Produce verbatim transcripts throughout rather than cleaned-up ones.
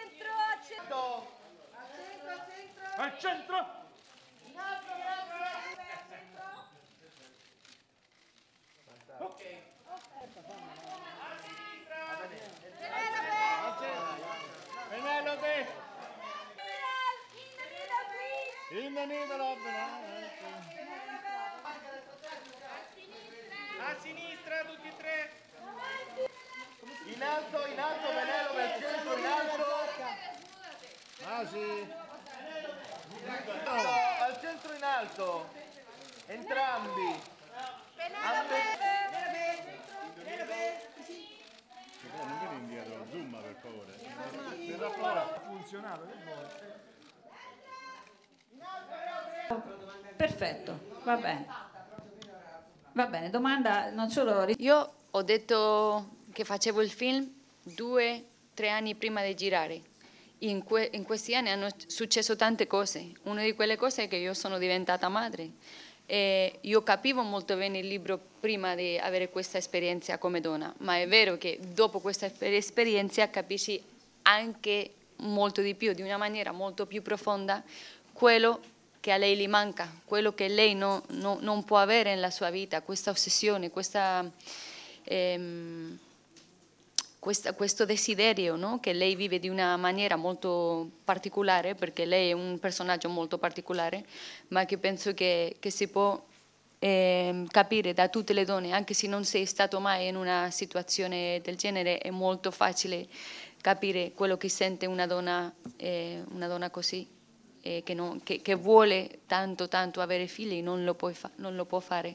centro, al centro. Al centro, al centro. Al centro. In alto, grazie. Al centro. Ok. A sinistra. Penelope. Penelope. In the middle, A sinistra tutti e tre. In alto, in alto, Penelope, al centro, in alto. Ah sì. No, al centro, in alto. Entrambi. Penelope. Non vieni indietro, zoom per favore. Verrà fuori. Ha funzionato, che vuoi? Perfetto, va bene. Va bene, domanda non solo... Io ho detto che facevo il film due, tre anni prima di girare. In, que in questi anni hanno successo tante cose. Una di quelle cose è che io sono diventata madre. E io capivo molto bene il libro prima di avere questa esperienza come donna, ma è vero che dopo questa esperienza capisci anche molto di più, di una maniera molto più profonda, quello che a lei gli manca, quello che lei no, no, non può avere nella sua vita, questa ossessione, questa, ehm, questa, questo desiderio, no? Che lei vive di una maniera molto particolare, perché lei è un personaggio molto particolare, ma che penso che, che si può eh, capire da tutte le donne, anche se non sei stato mai in una situazione del genere, è molto facile capire quello che sente una donna, eh, una donna così. Che, non, che, che vuole tanto tanto avere figli, non lo, puoi fa, non lo può fare.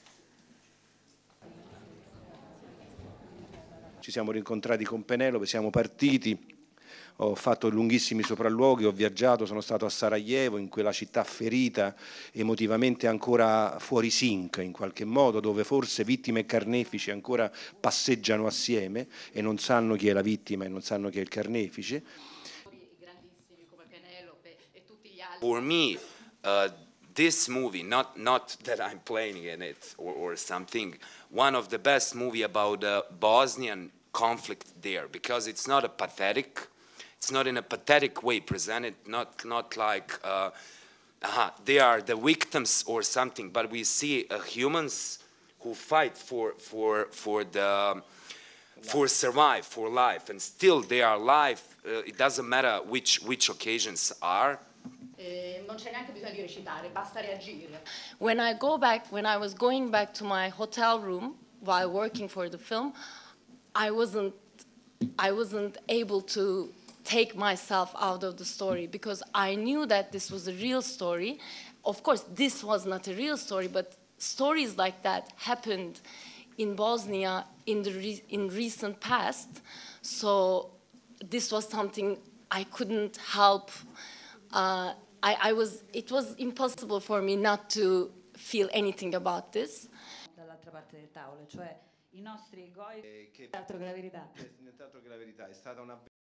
Ci siamo rincontrati con Penelope, siamo partiti, ho fatto lunghissimi sopralluoghi, ho viaggiato, sono stato a Sarajevo, in quella città ferita, emotivamente ancora fuori sync in qualche modo, dove forse vittime e carnefici ancora passeggiano assieme e non sanno chi è la vittima e non sanno chi è il carnefice. For me, uh, this movie, not, not that I'm playing in it or, or something, one of the best movie about the Bosnian conflict there, because it's not a pathetic, it's not in a pathetic way presented, not, not like uh, uh, they are the victims or something, but we see uh, humans who fight for, for, for the, for survive, for life, and still they are alive. Uh, it doesn't matter which, which occasions are. Eh, non c'è neanche bisogno di recitare, basta reagire. When I go back, when I was going back to my hotel room while working for the film, I wasn't, I wasn't able to take myself out of the story because I knew that this was a real story. Of course, this was not a real story, but stories like that happened in Bosnia in the re in recent past. So this was something I couldn't help. Uh, I, I was, it was impossible for me not to feel anything about this. Dall'altra parte del tavolo, cioè i nostri goi, nient'altro che la verità. Nient'altro che la verità, è stata una